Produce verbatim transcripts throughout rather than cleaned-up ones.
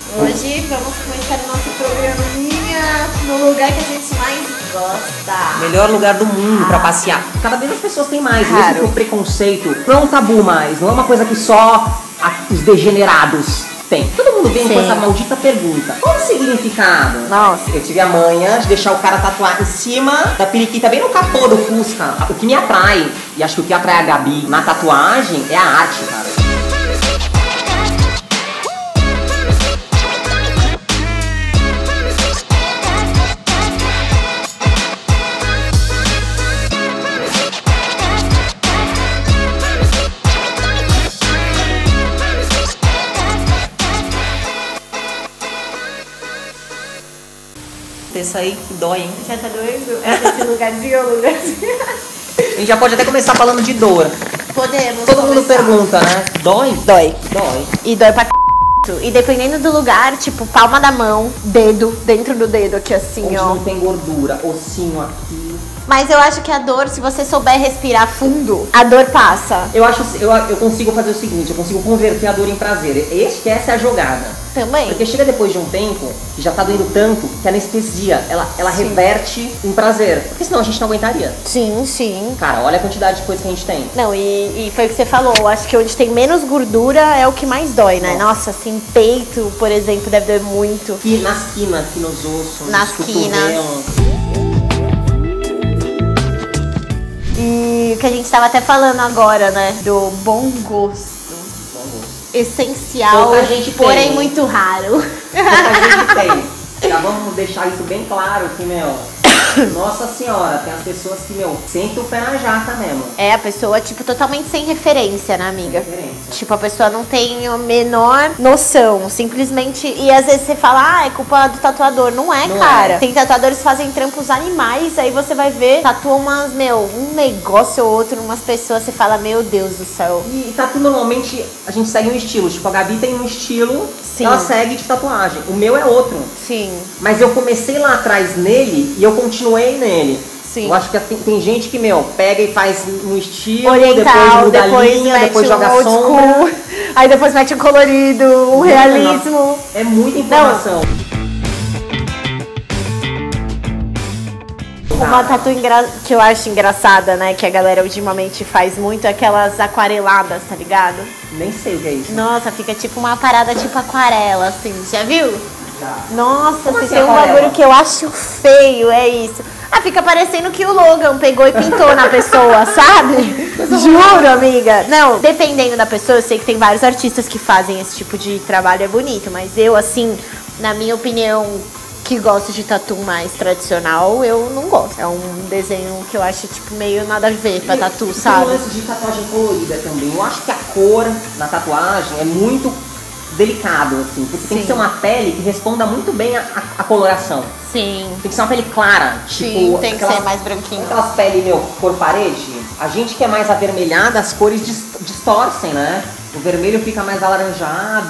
Hoje vamos começar o nosso programinha no lugar que a gente mais gosta. Melhor lugar do mundo ah. pra passear. Cada vez as pessoas têm mais, Claro. mesmo com preconceito. Não é um tabu mais, não é uma coisa que só a, os degenerados têm. Todo mundo vem Sim. com essa maldita pergunta. Qual o significado? Nossa. Eu tive a manha de deixar o cara tatuar em cima da periquita, bem no capô do Fusca. O que me atrai, e acho que o que atrai a Gabi na tatuagem é a arte, cara. Essa aí que dói, hein? Já tá doendo? Esse lugarzinho ou lugarzinho? A gente já pode até começar falando de dor. Podemos. Todo começar. mundo pergunta, né? Dói? Dói. Dói. E dói pra c... E dependendo do lugar, tipo, palma da mão, dedo, dentro do dedo aqui assim, onde ó. não tem gordura, ossinho aqui. Mas eu acho que a dor, se você souber respirar fundo, a dor passa. Eu acho, eu, eu consigo fazer o seguinte, eu consigo converter a dor em prazer. Este, que essa é a jogada. Também. Porque chega depois de um tempo, que já tá doendo tanto, que a anestesia, ela, ela reverte em prazer. Porque senão a gente não aguentaria. Sim, sim. Cara, olha a quantidade de coisa que a gente tem. Não, e, e foi o que você falou, eu acho que onde tem menos gordura é o que mais dói, né? Nossa, assim, peito, por exemplo, deve doer muito. Aqui nas quinas, aqui nos ossos, nas nos quinas. E o que a gente estava até falando agora, né? Do bom gosto. Bom gosto. Essencial, Pouca gente porém tem. muito raro. Pouca gente tem. Já vamos deixar isso bem claro que, meu, nossa senhora, tem as pessoas que, meu, sentem o pé na jaca mesmo. É, a pessoa, tipo, totalmente sem referência, né, amiga? Sem referência. Tipo, a pessoa não tem a menor noção, simplesmente... E às vezes você fala, ah, é culpa do tatuador. Não é, não cara. É. Tem tatuadores que fazem trampos animais, aí você vai ver, tatua umas, meu, um negócio ou outro, umas pessoas, você fala, meu Deus do céu. E, e tatu, normalmente, a gente segue um estilo. Tipo, a Gabi tem um estilo Sim. que ela segue de tatuagem. O meu é outro. Sim. Mas eu comecei lá atrás nele e eu continuei nele. Sim. Eu acho que tem, tem gente que, meu, pega e faz um estilo, oriental, depois muda depois a linha, depois um joga old sombra. School, aí depois mete um colorido, um realismo. É muita informação. Não. Uma tatu engra... que eu acho engraçada, né, que a galera ultimamente faz muito, é aquelas aquareladas, tá ligado? Nem sei o que é isso. Nossa, fica tipo uma parada tipo aquarela, assim, já viu? Já. Nossa, Como se assim, tem um aquarela? bagulho que eu acho feio, é isso. Ah, fica parecendo que o Logan pegou e pintou na pessoa, sabe? Juro, amiga. Não, dependendo da pessoa, eu sei que tem vários artistas que fazem esse tipo de trabalho, é bonito. Mas eu, assim, na minha opinião, que gosto de tatu mais tradicional, eu não gosto. É um desenho que eu acho, tipo, meio nada a ver pra tatu, e sabe? tem um lance de tatuagem colorida também. Eu acho que a cor na tatuagem é muito delicado, assim. Porque Sim. tem que ser uma pele que responda muito bem a, a, a coloração. Sim. Tem que ser uma pele clara. Sim, tipo, tem que aquelas, ser mais branquinho. Aquelas peles, meu, cor parede. A gente que é mais avermelhada, as cores dis distorcem, né? O vermelho fica mais alaranjado.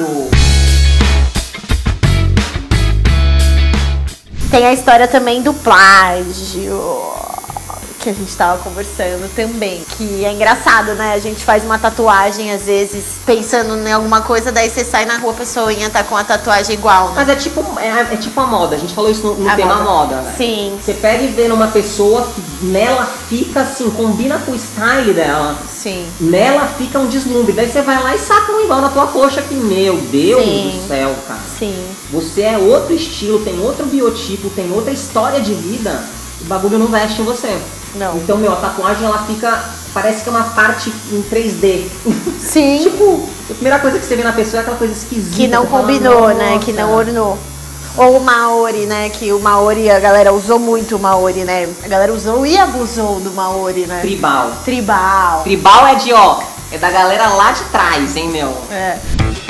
Tem a história também do plágio, que a gente tava conversando também. Que é engraçado, né? A gente faz uma tatuagem, às vezes, pensando em alguma coisa, daí você sai na rua, a pessoinha tá com a tatuagem igual, né? Mas é tipo, é, é tipo a moda, a gente falou isso no, no A tema moda. moda, né? Sim. Você pega e vê numa pessoa que nela fica assim, combina com o style dela. Sim. Nela fica um deslumbre. Daí você vai lá e saca um igual na tua coxa que, meu Deus Sim. do céu, cara. Sim. Você é outro estilo, tem outro biotipo, tem outra história de vida. O bagulho não veste em você. Não. Então, meu, a tatuagem ela fica, parece que é uma parte em três D. Sim. Tipo, a primeira coisa que você vê na pessoa é aquela coisa esquisita. Que não você fala, combinou, né? "Nossa". Que não ornou. Ou o Maori, né? Que o Maori, a galera usou muito o Maori, né? A galera usou e abusou do Maori, né? Tribal. Tribal. Tribal é de, ó, é da galera lá de trás, hein, meu? É.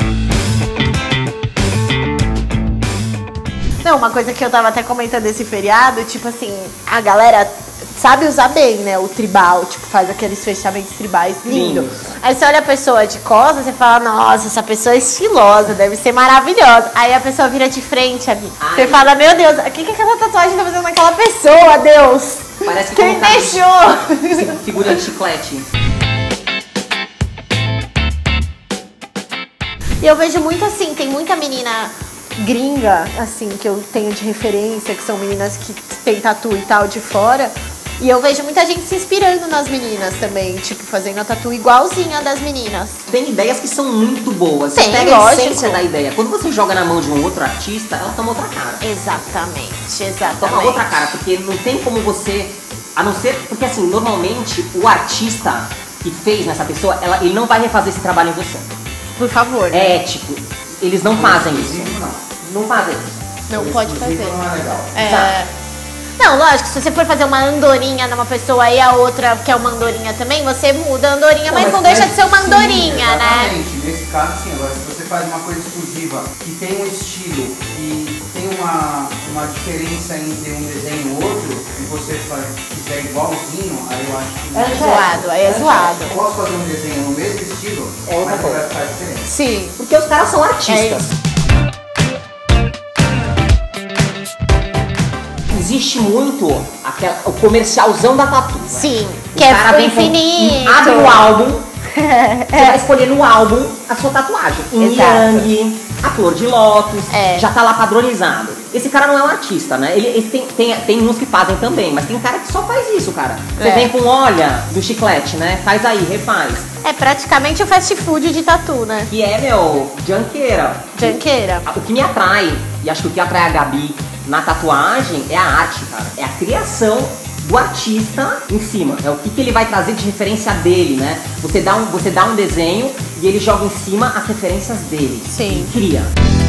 Não, uma coisa que eu tava até comentando desse feriado, tipo assim, a galera sabe usar bem, né? O tribal, tipo, faz aqueles fechamentos tribais lindo. Lindo. Aí você olha a pessoa de costas, você fala, nossa, essa pessoa é estilosa, deve ser maravilhosa. Aí a pessoa vira de frente, amiga. Você fala, meu Deus, o que, que aquela tatuagem tá fazendo naquela pessoa, Deus? Parece que Quem colocaram deixou? figura de chiclete. E eu vejo muito assim, tem muita menina gringa, assim, que eu tenho de referência, que são meninas que têm tatu e tal de fora. E eu vejo muita gente se inspirando nas meninas também, tipo, fazendo a tatu igualzinha das meninas. Tem ideias que são muito boas. Tem, você pega lógico. a essência da ideia. Quando você joga na mão de um outro artista, ela toma outra cara. Exatamente, exatamente. Toma outra cara, porque não tem como você... A não ser... Porque assim, normalmente, o artista que fez nessa pessoa, ela, ele não vai refazer esse trabalho em você. Por favor. É ético. Eles não fazem isso. Não. Não fazem isso. Não pode fazer. Não é legal. É... Não, lógico, se você for fazer uma andorinha numa pessoa e a outra quer uma andorinha também, você muda a andorinha, mas, mas não deixa de ser uma andorinha, sim, né? Exatamente, nesse caso sim. Agora, se você faz uma coisa exclusiva, que tem um estilo e tem uma, uma diferença entre um desenho e outro, e você faz, fizer igualzinho, aí eu acho que... É zoado, aí é zoado. Eu posso fazer um desenho no mesmo estilo, É outra mas coisa. vai ficar diferente. Sim. Porque os caras são artistas. É Existe muito aquela, o comercialzão da tatu. Sim, O que é cara o vem com- infinito. abre o álbum, você vai escolher no álbum a sua tatuagem. Yin Exato. Yang, a flor de lótus, É. já tá lá padronizado. Esse cara não é um artista, né? Ele, ele tem, tem, tem uns que fazem também, mas tem cara que só faz isso, cara. Você É. vem com olha do chiclete, né? Faz aí, refaz. É praticamente o fast food de tatu, né? Que é, meu, janqueira. Janqueira. O que me atrai, e acho que o que atrai a Gabi na tatuagem é a arte, cara. É a criação do artista em cima. É o que, que ele vai trazer de referência dele, né? Você dá, um, você dá um desenho e ele joga em cima as referências dele. Sim. E cria.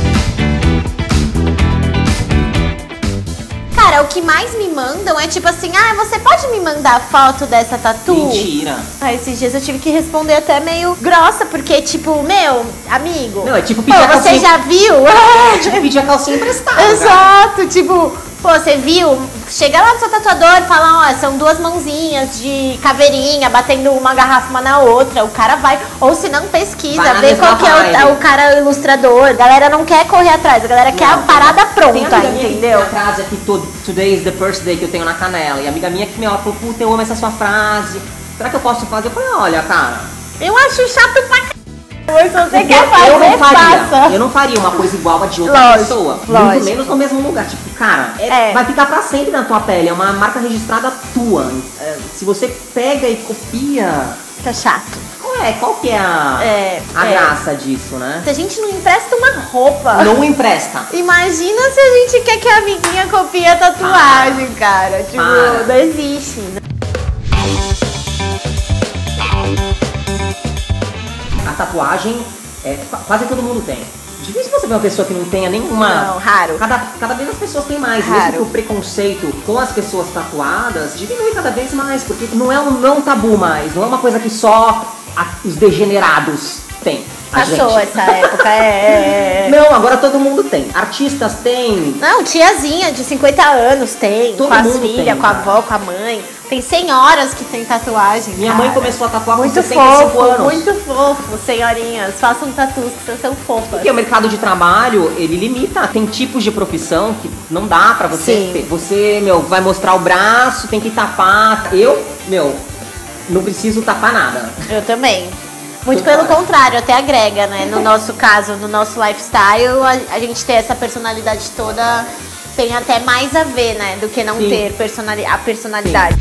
Cara, o que mais me mandam é tipo assim, ah, você pode me mandar foto dessa tatu? Mentira. Ah, esses dias eu tive que responder até meio grossa, porque tipo, meu, amigo... Não, é tipo Pô, pedir a você calcinha- já viu? É tipo pedir a calcinha emprestada, cara. Exato, tipo, pô, você viu? Chega lá no seu tatuador e fala, ó, são duas mãozinhas de caveirinha batendo uma garrafa uma na outra. O cara vai, ou se não pesquisa, Vai na vê mesma qual que é vibe. o, o cara ilustrador. A galera não quer correr atrás, a galera quer a Não, parada Tem pronta, amiga minha que entendeu? tem a frase aqui, to- today is the first day, que eu tenho na canela. E a amiga minha que me ela falou, puta, eu amo essa sua frase. Será que eu posso fazer? Eu falei, olha, cara... Eu acho chato pra c... Mas se você eu, quer fazer, eu não faria. faça. Eu não faria uma coisa igual a de outra Lógico, pessoa. lógico. Muito menos no mesmo lugar. Tipo, cara, é- É. vai ficar pra sempre na tua pele. É uma marca registrada tua. É, se você pega e copia... Tá chato. Qual é? Qual que é a, É, a é. graça disso, né? Se a gente não empresta uma roupa... Não empresta. Imagina se a gente quer que a amiguinha copie a tatuagem, cara. Tipo, Para. não existe. A tatuagem, é, qu- quase todo mundo tem. Difícil você ver uma pessoa que não tenha nenhuma... Não, raro. Cada, cada vez as pessoas têm mais. Raro. Mesmo que o preconceito com as pessoas tatuadas diminui cada vez mais. Porque não é um não tabu mais. Não é uma coisa que só a- os degenerados têm. A Passou gente. essa época, é, é, é. Não, agora todo mundo tem. Artistas têm. Não, tiazinha de cinquenta anos tem, Todo com as mundo filhas, tem, com a cara. avó, com a mãe. Tem senhoras que tem tatuagem. Minha cara. mãe começou a tatuar com Muito sessenta e cinco fofo, anos. muito fofo, senhorinhas. Façam tatus que são fofas. Porque o mercado de trabalho, ele limita. Tem tipos de profissão que não dá pra você Sim. ter. Você, meu, vai mostrar o braço, tem que tapar. Eu, meu, não preciso tapar nada. Eu também. Muito Total. pelo contrário, até agrega, né? No nosso caso, no nosso lifestyle, a, a gente ter essa personalidade toda tem até mais a ver, né? Do que não Sim. ter personali a personalidade.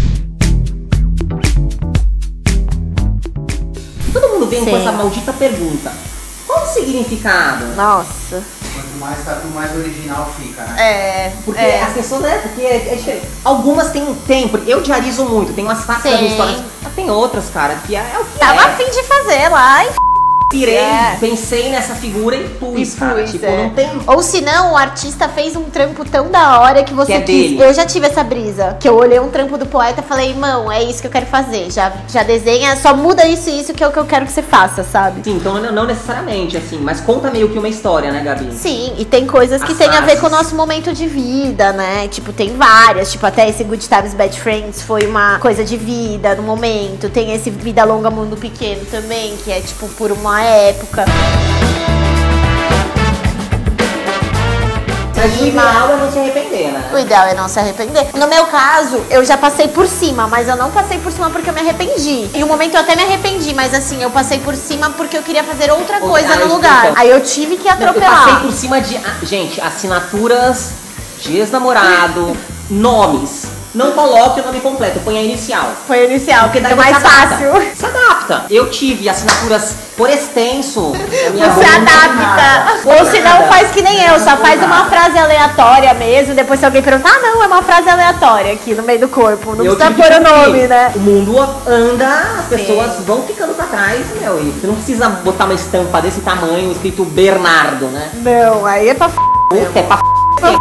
Todo mundo vem Sim. com essa maldita pergunta. Qual o significado? Nossa. Quanto mais tatu, mais original fica, né? É. Porque é. as pessoas, né? Porque é, é diferente. Algumas têm um tempo. Eu diarizo muito. Tem umas partes das Sim. histórias. Mas tem outras, cara, que é, é o que Tava é. afim de fazer lá e Pirei, É. pensei nessa figura e pus, E cara. pus, Tipo, é. não tem... Ou se não, o artista fez um trampo tão da hora que você Que é quis. dele. Eu já tive essa brisa. Que eu olhei um trampo do poeta e falei, irmão, é isso que eu quero fazer. Já, já desenha, só muda isso e isso que é o que eu quero que você faça, sabe? Sim, então não, não necessariamente, assim. Mas conta meio que uma história, né, Gabi? Sim, e tem coisas que As tem a ver fases. com o nosso momento de vida, né? Tipo, tem várias. Tipo, até esse Good Times Bad Friends foi uma coisa de vida no momento. Tem esse Vida Longa Mundo Pequeno também, que é tipo por uma época. Mas o ideal é não se arrepender, né? O ideal é não se arrepender. No meu caso, eu já passei por cima, mas eu não passei por cima porque eu me arrependi. Em um momento eu até me arrependi, mas assim, eu passei por cima porque eu queria fazer outra coisa Ah, no lugar. então. Aí eu tive que Não, eu atropelar. passei por cima de, ah, gente, assinaturas de ex-namorado, nomes. Não coloque o nome completo, põe a inicial. Foi inicial, porque daí é você mais adapta. fácil. Se adapta. Eu tive assinaturas por extenso. A minha Você avó não adapta. foi Ou se não, nada. faz que nem eu, só faz uma frase aleatória mesmo. Depois se alguém perguntar, ah, não, é uma frase aleatória aqui no meio do corpo. Não Eu precisa tive pôr o que nome, cumprir. né? O mundo anda, as pessoas vão ficando pra trás, meu. E você não precisa botar uma estampa desse tamanho escrito Bernardo, né? Não, aí é pra f... Puta, é pra f...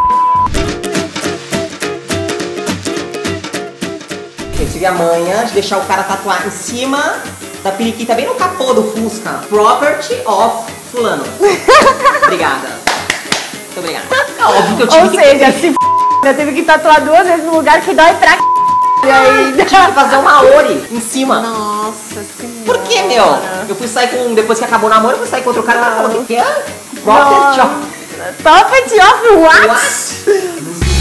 Eu tive a manha de deixar o cara tatuar em cima da periquita, bem no capô do Fusca. Property of fulano. Obrigada. Muito obrigada. É óbvio que eu tive Ou que... seja, se f... eu tive que tatuar duas vezes no lugar que dói pra c... E aí... Eu tive que fazer uma ori em cima. Nossa senhora. Por que, meu? Eu fui sair com... Depois que acabou o namoro, eu fui sair com outro cara. O cara falou, o que é? Property of... Property of what? What?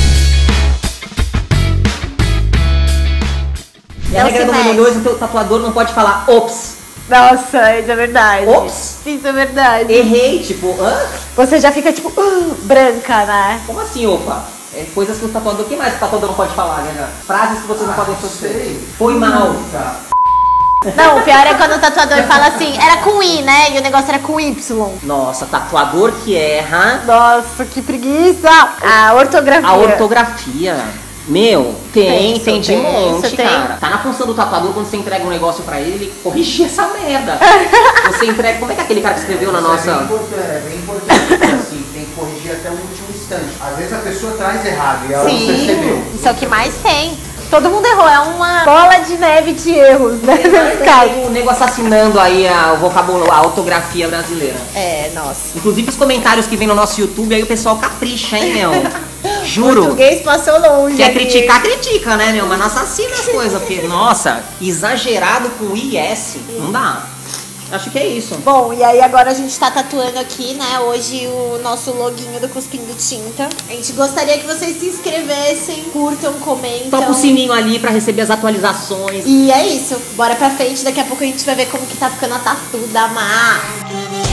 E a Não regra se número mexe. dois, o teu tatuador não pode falar ops. Nossa, isso é verdade. Ops. Isso é verdade. Errei, tipo, hã? Você já fica tipo, uh, branca, né? Como assim, opa? É coisas que o tatuador... O que mais que o tatuador não pode falar, né? Frases que vocês não podem fazer. Foi mal. Tá. Não, o pior é quando o tatuador fala assim, era com I, né? E o negócio era com Y. Nossa, tatuador que erra. Nossa, que preguiça! A ortografia. A ortografia. Meu, tem, Tenso, tem de tenso, monte, tem. cara. Tá na função do tatuador quando você entrega um negócio pra ele, ele corrigir essa merda. Você entrega... Como é que é aquele cara que escreveu na Isso nossa... É bem importante, é bem importante. Assim, tem que corrigir até o último instante. Às vezes a pessoa traz errado e ela não percebeu. Sim, isso é o que mais tem. Todo mundo errou, é uma bola de neve de erros, né? Nesse caso. Tem o nego assassinando aí a, o vocabulário, a ortografia brasileira. É, nossa. Inclusive os comentários que vem no nosso YouTube, aí o pessoal capricha, hein, meu? Juro. Português passou longe. Quer ali. criticar, critica, né, meu? Mas não assassina as coisas, porque, nossa, exagerado com I S, não dá. Acho que é isso. Bom, e aí agora a gente tá tatuando aqui, né, hoje o nosso loginho do Cuspindo Tinta. A gente gostaria que vocês se inscrevessem, curtam, comentam. Toca o sininho ali pra receber as atualizações. E é isso, bora pra frente, daqui a pouco a gente vai ver como que tá ficando a tatu da Mar.